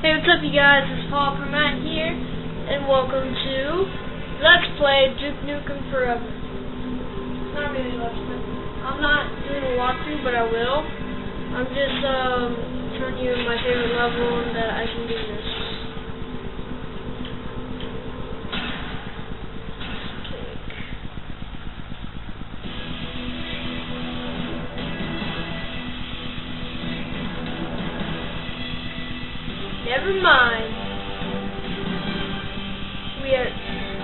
Hey, what's up you guys, it's Falloutprogaming here, and welcome to Let's Play Nukem Forever. Not really Let's Play. I'm not doing a walkthrough, but I will. I'm just showing you my favorite level and that I can do this. Never mind. We are...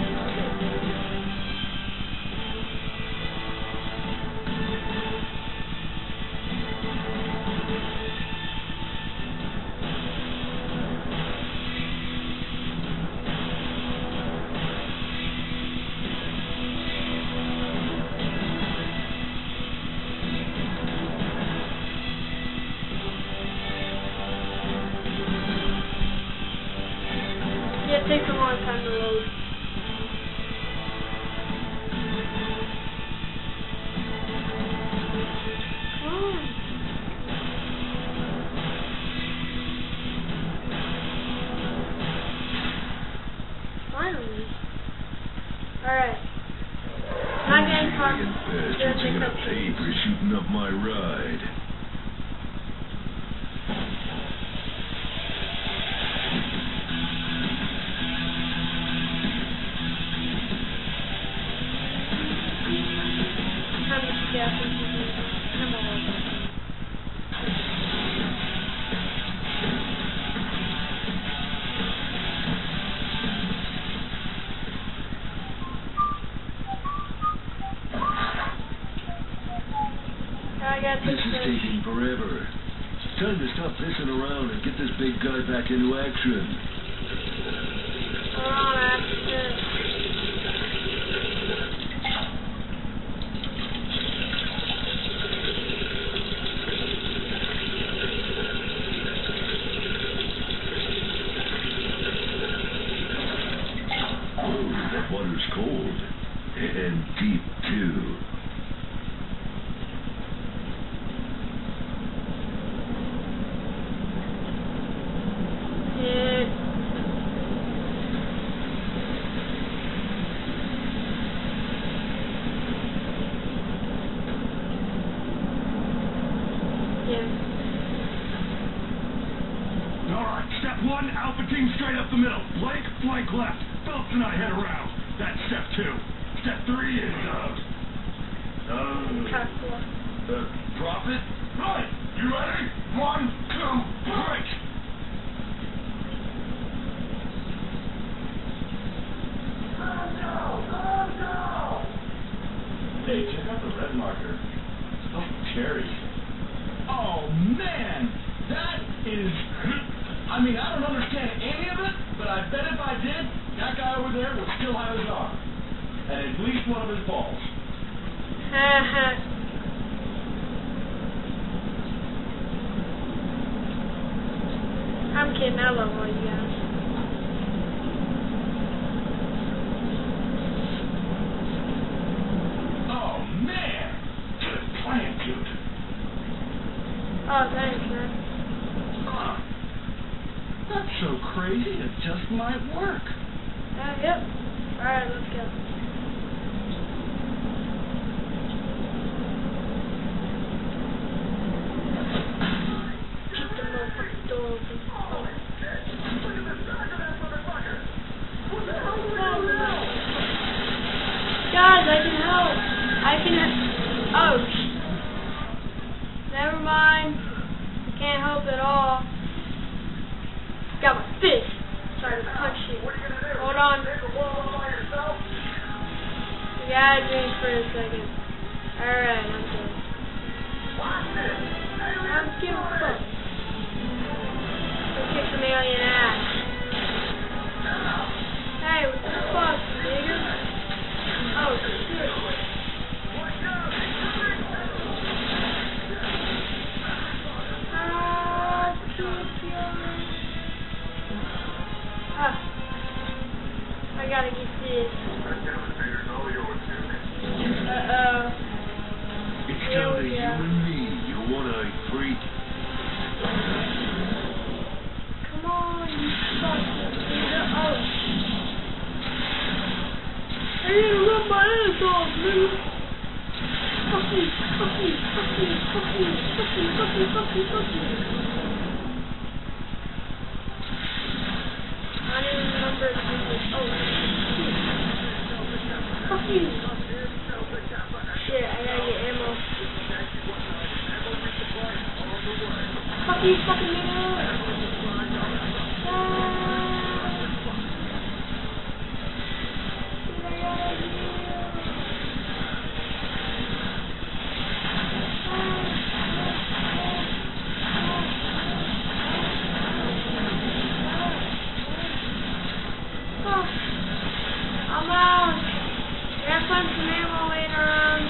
It takes a long time to load. Come on. Finally. Alright. Not getting caught. You're gonna pay for shooting up my ride. This is taking forever. It's time to stop pissing around and get this big guy back into action. Oh, that water's cold. And deep, too. Alright, step one, Alpha Team straight up the middle. Blake, flank left. Phelps and I head around. That's step two. Step three is, Prophet? Right, you ready? 1, 2, break! Hey, check out the red marker. Oh, cherry. Oh, man! That is... I mean, I don't understand any of it, but I bet if I did, that guy over there would still have his arm. And at least one of his balls. I'm kidding, I love all you guys. Oh, man! Good plan, dude. Oh, thanks, man. Huh. That's so crazy, it just might work. Yep. Alright, let's go. Keep the motherfucking door open. Guys, I can help. Oh, never mind. Can't help at all. Got my fist. Sorry to punch you. Hold on. You gotta drink for a second. Alright, I'm good. I'm giving a fuck. Go kick some alien ass. Hey, what the fuck, nigga? Oh, shit. I gotta get this. Uh-oh. It's down to you and me, you one-eyed freak. Come on. dolls, nigga. Fuck you, fuck you, fuck you, fuck you, fuck you, fuck you, fuck you, fuck you. I don't even remember the English. Oh, fuck you. Shit, I gotta get ammo. Fuck you, fucking nigga. I'm out. Gotta find some ammo later on.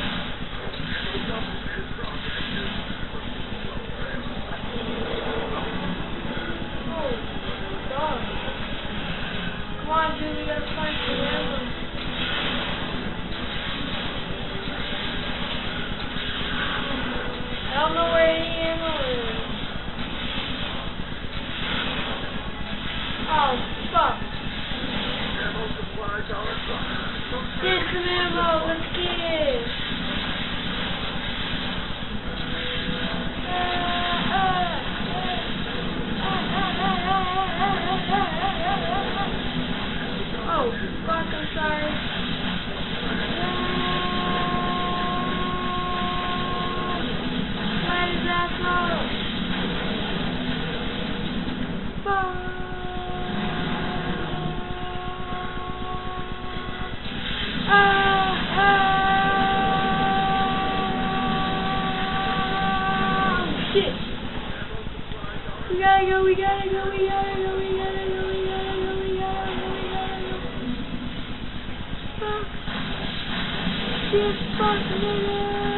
Oh, God. Come on, dude, we gotta find some ammo. I don't know where any ammo is. Oh, fuck. There's some ammo, let's get it! Oh, fuck, I'm sorry. Why does that go? Fuck. Shit. We gotta go, we gotta go, we gotta go, we gotta go, we gotta go, we gotta go, we gotta go. Fuck. Shit, fuck, nigga.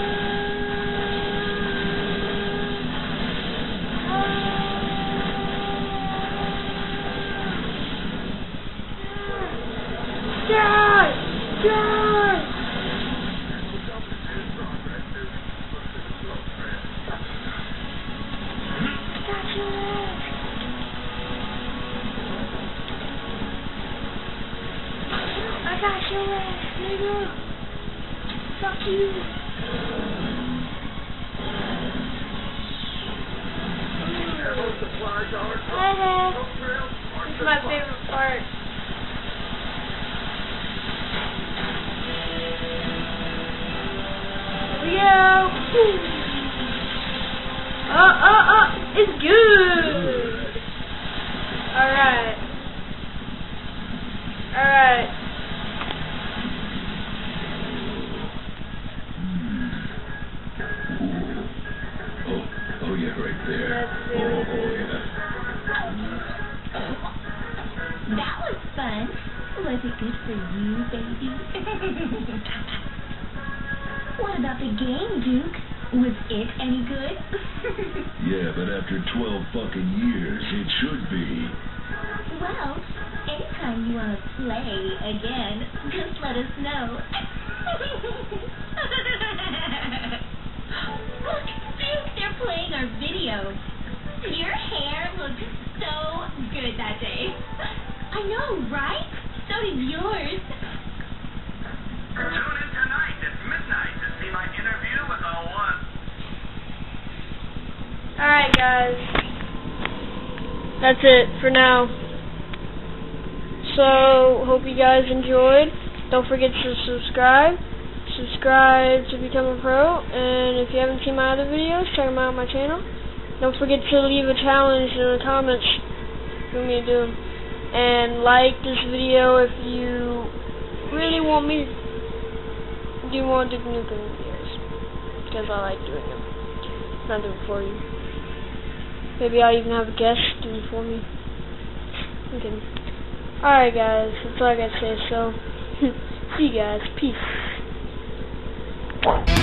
Die! Die! I got your ass, nigga. Fuck you. This is my favorite part. Here we go. It's good. Alright. Alright. Oh yeah, right there. Oh yeah. That was fun. Was it good for you, baby? What about the game, Duke? Was it any good? Yeah, but after 12 fucking years, it should be. Well, anytime you want to play again, just let us know. Look, Duke, they're playing our video. Your hair looked so good that day. I know, right? So did yours. Tune in tonight at midnight to see my interview with the one. Alright, guys. That's it for now. So, hope you guys enjoyed. Don't forget to subscribe. Subscribe to become a pro. And if you haven't seen my other videos, check them out on my channel. Don't forget to leave a challenge in the comments for me to do. And like this video if you really want me to do more Duke Nukem videos. Because I like doing them. Not doing it for you. Maybe I'll even have a guest do it for me. Okay. Alright guys, that's all I gotta say, so see you guys. Peace.